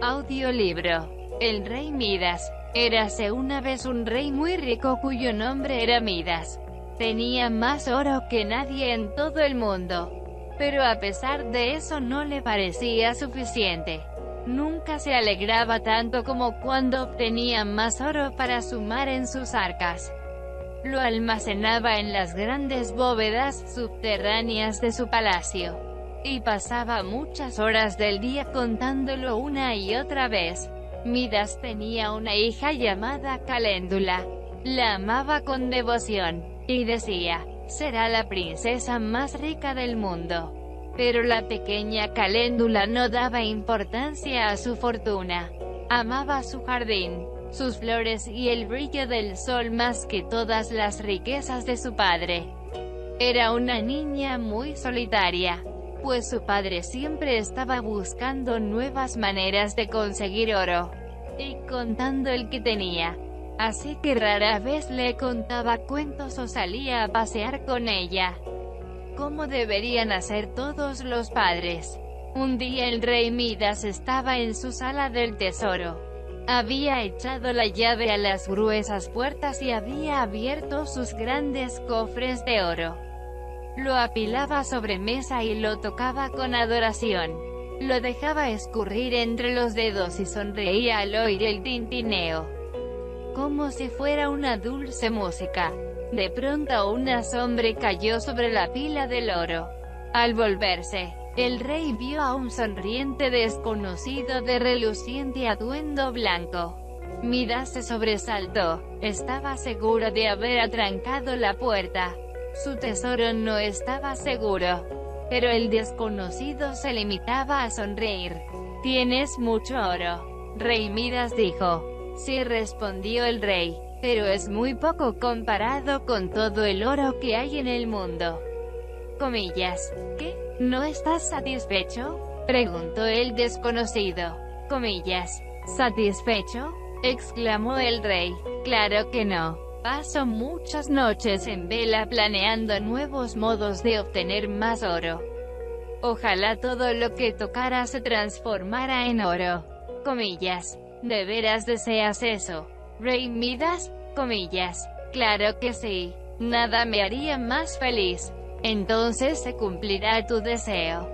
Audiolibro. El rey Midas. Érase una vez un rey muy rico cuyo nombre era Midas. Tenía más oro que nadie en todo el mundo. Pero a pesar de eso no le parecía suficiente. Nunca se alegraba tanto como cuando obtenía más oro para sumar en sus arcas. Lo almacenaba en las grandes bóvedas subterráneas de su palacio. Y pasaba muchas horas del día contándolo una y otra vez. Midas tenía una hija llamada Caléndula. La amaba con devoción, y decía, será la princesa más rica del mundo. Pero la pequeña Caléndula no daba importancia a su fortuna. Amaba su jardín, sus flores y el brillo del sol más que todas las riquezas de su padre. Era una niña muy solitaria, pues su padre siempre estaba buscando nuevas maneras de conseguir oro, y contando el que tenía. Así que rara vez le contaba cuentos o salía a pasear con ella, como deberían hacer todos los padres. Un día el rey Midas estaba en su sala del tesoro. Había echado la llave a las gruesas puertas y había abierto sus grandes cofres de oro. Lo apilaba sobre mesa y lo tocaba con adoración. Lo dejaba escurrir entre los dedos y sonreía al oír el tintineo, como si fuera una dulce música. De pronto una sombra cayó sobre la pila del oro. Al volverse, el rey vio a un sonriente desconocido de reluciente atuendo blanco. Midas se sobresaltó. Estaba seguro de haber atrancado la puerta. Su tesoro no estaba seguro. Pero el desconocido se limitaba a sonreír. «¿Tienes mucho oro?», rey Midas dijo. «Sí», respondió el rey, «pero es muy poco comparado con todo el oro que hay en el mundo». Comillas. «¿Qué? ¿No estás satisfecho?», preguntó el desconocido. Comillas. «¿Satisfecho?», exclamó el rey. «Claro que no. Paso muchas noches en vela planeando nuevos modos de obtener más oro. Ojalá todo lo que tocara se transformara en oro». Comillas. «¿De veras deseas eso, rey Midas?», comillas. «Claro que sí. Nada me haría más feliz». «Entonces se cumplirá tu deseo.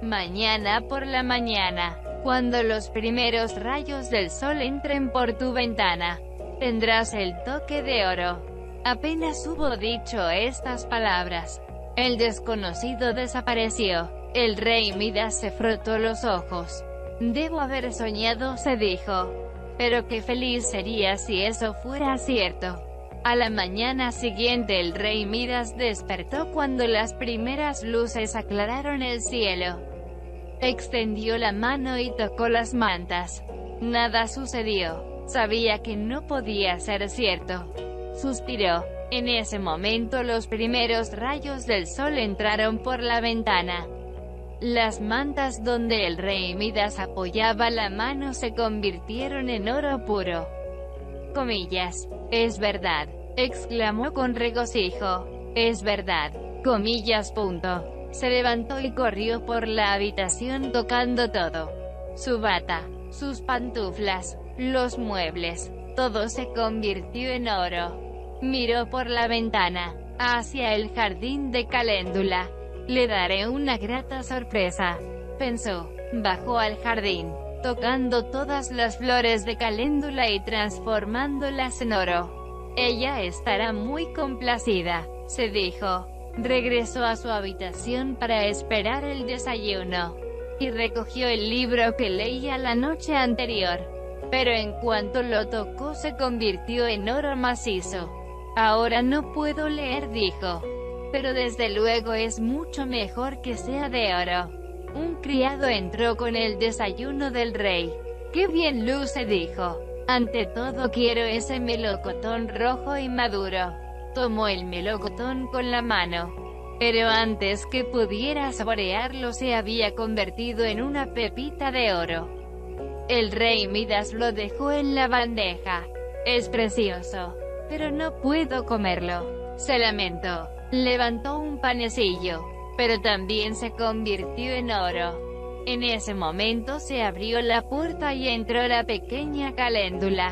Mañana por la mañana, cuando los primeros rayos del sol entren por tu ventana, tendrás el toque de oro». Apenas hubo dicho estas palabras, el desconocido desapareció. El rey Midas se frotó los ojos. «Debo haber soñado», se dijo. «Pero qué feliz sería si eso fuera cierto». A la mañana siguiente el rey Midas despertó cuando las primeras luces aclararon el cielo. Extendió la mano y tocó las mantas. Nada sucedió. Sabía que no podía ser cierto. Suspiró. En ese momento los primeros rayos del sol entraron por la ventana. Las mantas donde el rey Midas apoyaba la mano se convirtieron en oro puro. Comillas. «Es verdad», exclamó con regocijo. «Es verdad». Comillas. Se levantó y corrió por la habitación tocando todo. Su bata, sus pantuflas, los muebles, todo se convirtió en oro. Miró por la ventana, hacia el jardín de Caléndula. «Le daré una grata sorpresa», pensó. Bajó al jardín, tocando todas las flores de Caléndula y transformándolas en oro. «Ella estará muy complacida», se dijo. Regresó a su habitación para esperar el desayuno, y recogió el libro que leía la noche anterior. Pero en cuanto lo tocó se convirtió en oro macizo. «Ahora no puedo leer», dijo. «Pero desde luego es mucho mejor que sea de oro». Un criado entró con el desayuno del rey. «¡Qué bien luce!», dijo. «Ante todo quiero ese melocotón rojo y maduro». Tomó el melocotón con la mano. Pero antes que pudiera saborearlo se había convertido en una pepita de oro. El rey Midas lo dejó en la bandeja. «Es precioso, pero no puedo comerlo», se lamentó. Levantó un panecillo, pero también se convirtió en oro. En ese momento se abrió la puerta y entró la pequeña Caléndula.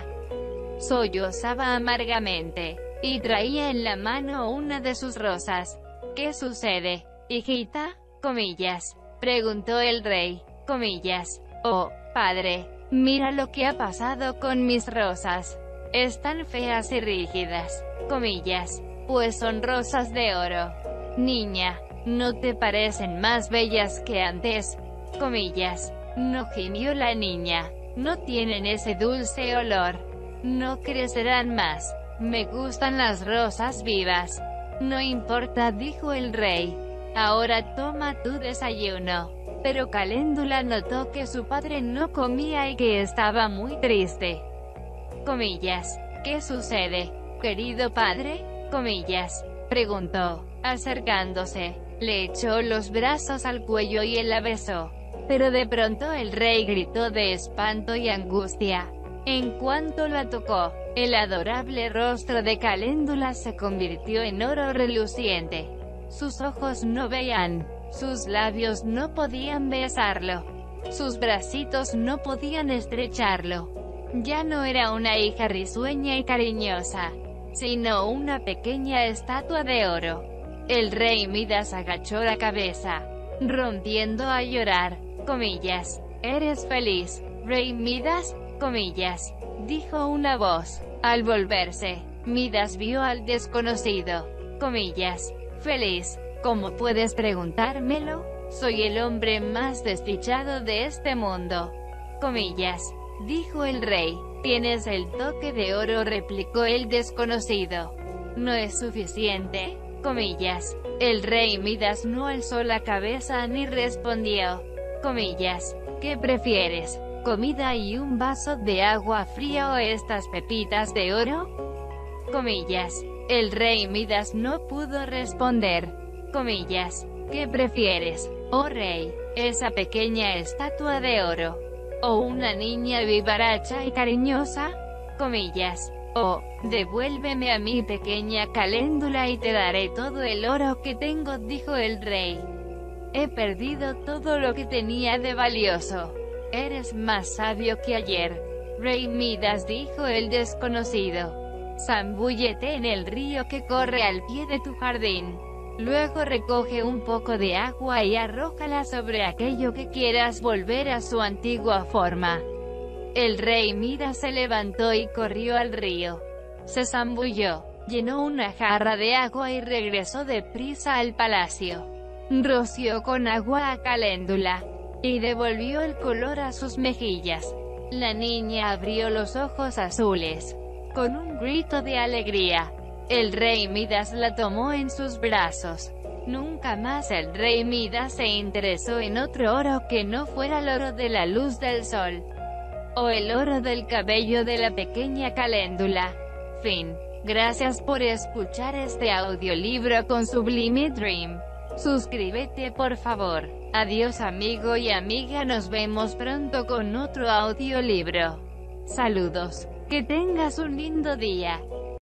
Sollozaba amargamente, y traía en la mano una de sus rosas. ¿Qué sucede, hijita? Comillas, preguntó el rey. Comillas. Oh, padre, mira lo que ha pasado con mis rosas. Están feas y rígidas. Comillas. Pues son rosas de oro. Niña, ¿no te parecen más bellas que antes? Comillas. No, gimió la niña. No tienen ese dulce olor. No crecerán más. Me gustan las rosas vivas. No importa, dijo el rey. Ahora toma tu desayuno. Pero Caléndula notó que su padre no comía y que estaba muy triste. Comillas. ¿Qué sucede, querido padre? Comillas, preguntó, acercándose. Le echó los brazos al cuello y él la besó. Pero de pronto el rey gritó de espanto y angustia. En cuanto la tocó, el adorable rostro de Caléndula se convirtió en oro reluciente. Sus ojos no veían, sus labios no podían besarlo, sus bracitos no podían estrecharlo. Ya no era una hija risueña y cariñosa, sino una pequeña estatua de oro. El rey Midas agachó la cabeza, rompiendo a llorar. Comillas. ¿Eres feliz, rey Midas? Comillas, dijo una voz. Al volverse, Midas vio al desconocido. Comillas. Feliz. ¿Cómo puedes preguntármelo? Soy el hombre más desdichado de este mundo. Comillas, dijo el rey. Tienes el toque de oro, replicó el desconocido. ¿No es suficiente? Comillas. El rey Midas no alzó la cabeza ni respondió. Comillas. ¿Qué prefieres? ¿Comida y un vaso de agua fría o estas pepitas de oro? Comillas. El rey Midas no pudo responder. Comillas. ¿Qué prefieres, oh rey? ¿Esa pequeña estatua de oro? ¿O una niña vivaracha y cariñosa? Comillas. Oh, devuélveme a mi pequeña Caléndula y te daré todo el oro que tengo, dijo el rey. He perdido todo lo que tenía de valioso. Eres más sabio que ayer, rey Midas, dijo el desconocido. Zambúllete en el río que corre al pie de tu jardín. Luego recoge un poco de agua y arrójala sobre aquello que quieras volver a su antigua forma. El rey Midas se levantó y corrió al río. Se zambulló, llenó una jarra de agua y regresó deprisa al palacio. Roció con agua a Caléndula, y devolvió el color a sus mejillas. La niña abrió los ojos azules. Con un grito de alegría, el rey Midas la tomó en sus brazos. Nunca más el rey Midas se interesó en otro oro que no fuera el oro de la luz del sol, o el oro del cabello de la pequeña Caléndula. Fin. Gracias por escuchar este audiolibro con Sublime Dream. Suscríbete por favor. Adiós amigo y amiga, nos vemos pronto con otro audiolibro. Saludos. Que tengas un lindo día.